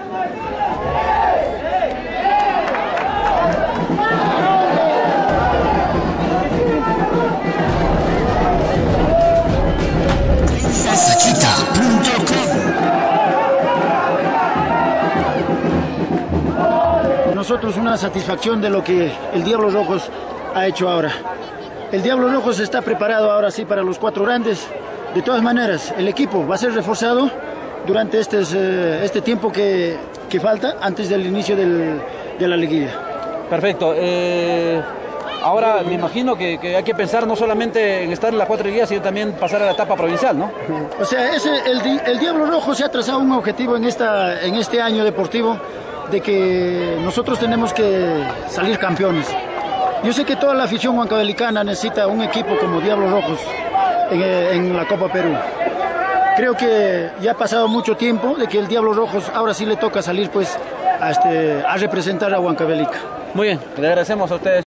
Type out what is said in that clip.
Nosotros una satisfacción de lo que el Diablos Rojos ha hecho ahora. El Diablos Rojos está preparado ahora sí para los 4 grandes. De todas maneras, el equipo va a ser reforzado durante este tiempo que falta antes del inicio de la liguilla. Perfecto. Ahora me imagino que hay que pensar no solamente en estar en las 4 liguillas, sino también pasar a la etapa provincial, ¿no? O sea, el Diablo Rojo se ha trazado un objetivo en este año deportivo de que nosotros tenemos que salir campeones. Yo sé que toda la afición huancabelicana necesita un equipo como Diablos Rojos en la Copa Perú. Creo que ya ha pasado mucho tiempo de que el Diablos Rojos ahora sí le toca salir pues a representar a Huancavelica. Muy bien, le agradecemos a ustedes.